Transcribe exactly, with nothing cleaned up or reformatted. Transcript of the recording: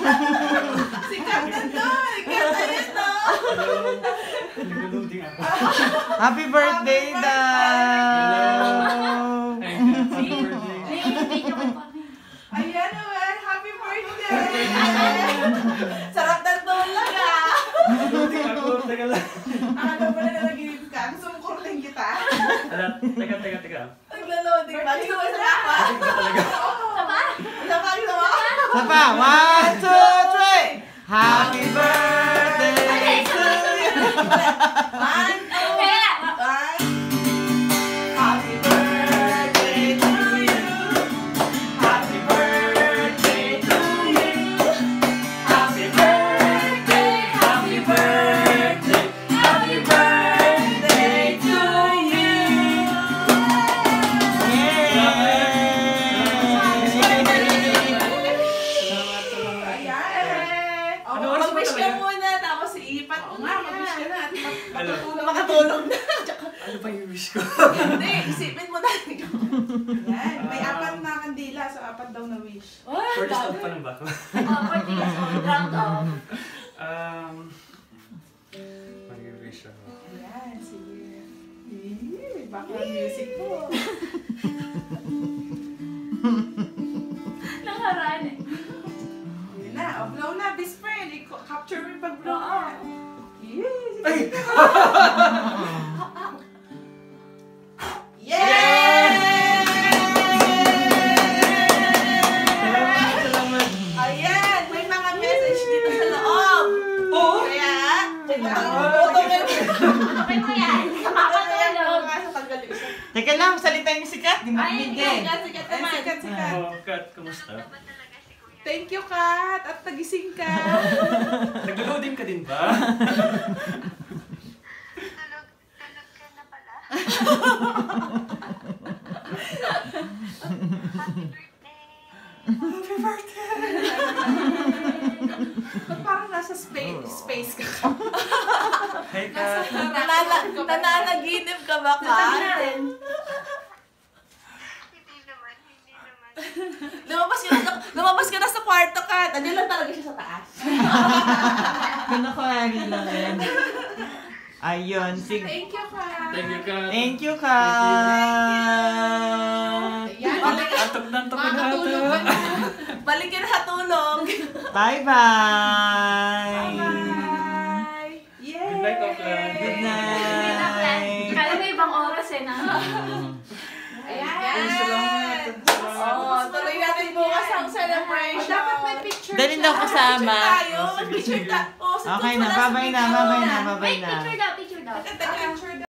Sikat na to! Sikat na yun to! Nag-loading ako. Happy birthday daw! Happy birthday. Ayan naman! Happy birthday! Sarap ng tulog ah! Nag-loading ako. Teka lang. Akala mo na nanaginip ka? Gusto mo kurling kita? Ala, teka, teka, teka. Nagla-loading ba? Gusto mo sa ako? Kasi ba talaga? Saba? Saba? Saba? Sapa! One, two, three! Happy birthday to you! One, two, one. Happy birthday to you. Happy birthday to you. Happy birthday, happy birthday, happy birthday to you. Salamat, salamat. Ayan. Ano Oh, oras ba mag-wish ka talaga? muna, tapos iipat mo na. Mag-wish ka na. Ano? Makatulog na. Ano ba yung wish ko? Hindi, isipin mo na. Yan, may apat na kandila, so apat daw na wish. First off pa lang ba ako? Um, mag-wish ako. Ayan, sige. Eh, background music po. Nakaraan eh. Yun na, oh, blow na, best friend. I-capture mo yung pag-blow na. Yes! Ay! Yay! Salamat, salamat. Ayan, may mga message dito sa loob. Oo? Kaya, photo kayo. Okay mo yan. Makakatulog. Teka lang, salita yung sikat. Di Ay, magbigay. sikat, sikat Ay, naman. sikat, sikat. Oh, Kat, kumusta? Thank you, Kat. At nagising ka. Nag-loading ka din ba? Tulog, tulog ka na pala. Happy birthday! Ba't parang nasa space, space ka? Hey, Kat. Nanana- Nananaginip ka ba, Kat? Hindi naman, hindi naman. Lumabas ka na, lumabas ka na sa kwarto, Kat. Nandiyan lang talaga siya sa taas. Kinukuhari lang yan. Ayun, sige. Thank you, Kat. Thank you, Kat. Thank you, Kat. Ayan, balik ka. Atok na atok na Makakatulog ka na. Balik ka na sa tulog. Bye-bye. Bye. Yay! Good night, Auckland. Good Hindi na plan. night. Kala mo ibang oras eh na. Ayan. Ay, salamat. Oh, tuloy natin bukas ang celebration. Dapat may picture Dali daw kasama. tayo. Oh, sige, Picture sige. tayo. Oh, sa Okay tuto na, sa babay na, picture. babay na, babay Wait, na. picture daw, picture daw. Teka, picture